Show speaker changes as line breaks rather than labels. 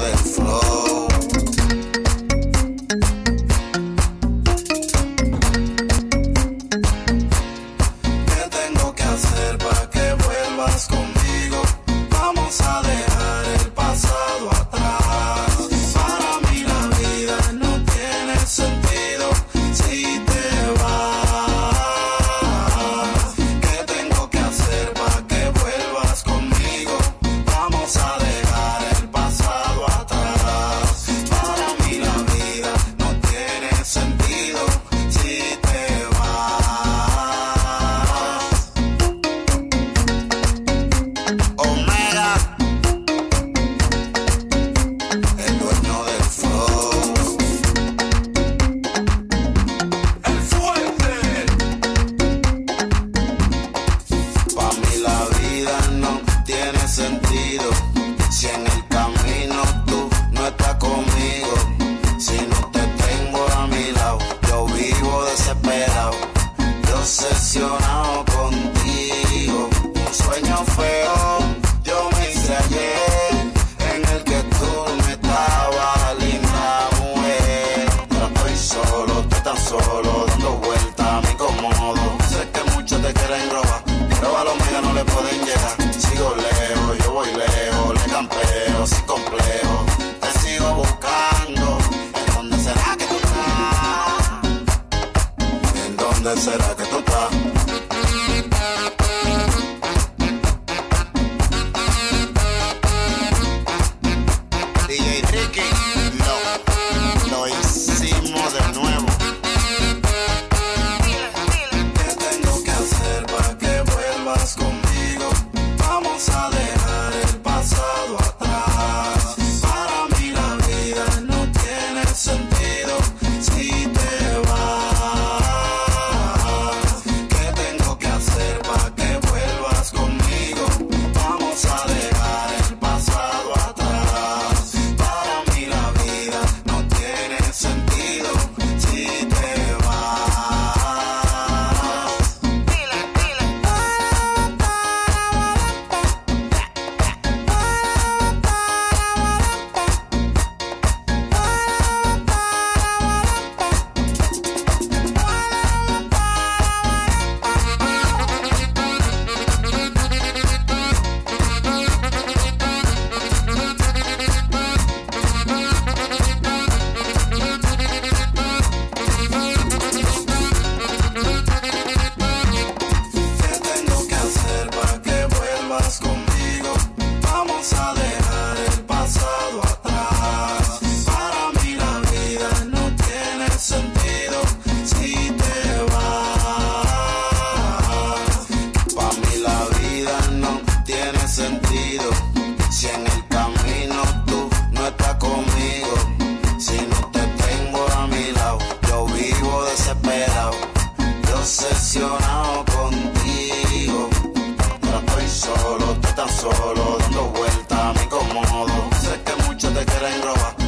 del flow. ¿Qué tengo que hacer para que vuelvas conmigo? Vamos a dejar el pasado atrás. Para mí la vida no tiene sentido si te vas. ¿Qué tengo que hacer para que vuelvas conmigo? Vamos a dejar el pasado atrás. Para mí la vida no tiene sentido si te vas. Omega, el dueño del flow. El fuerte. Pa' mí la vida no tiene sentido si en el camino tú no estás conmigo. Si no te tengo a mi lado, yo vivo desesperado, yo obsesionado contigo. Un sueño feo yo me hice ayer, en el que tú me estabas, linda mujer. Yo estoy solo, estoy tan solo, dando vueltas a mi cómodo. Sé que muchos te quieren robar, pero a los míos no le pueden llegar. Sigo lejos, yo voy lejos, le campeo sin complejo. Te sigo buscando, ¿en dónde será que tú estás? ¿En dónde será que tú estás? DJ Ricky, lo hicimos de nuevo. ¿Qué tengo que hacer para que vuelvas conmigo? Vamos a dejar el pasado atrás. Para mí la vida no tiene sentido si te vas. ¿Qué tengo que hacer para que vuelvas conmigo? Vamos a dejar el pasado atrás. Para mí la vida no tiene sentido si te vas. ¿Qué tengo que hacer para que vuelvas conmigo? Vamos a dejar el pasado atrás. Para mí la vida no tiene sentido si te vas. Para mí la vida no tiene sentido si en el camino tú no estás conmigo. Si no te tengo a mi lado, yo vivo desesperado, yo obsesionado contigo. Yo estoy solo, estoy tan solo, dando vueltas a mi cómodo. Sé que muchos te quieren robar,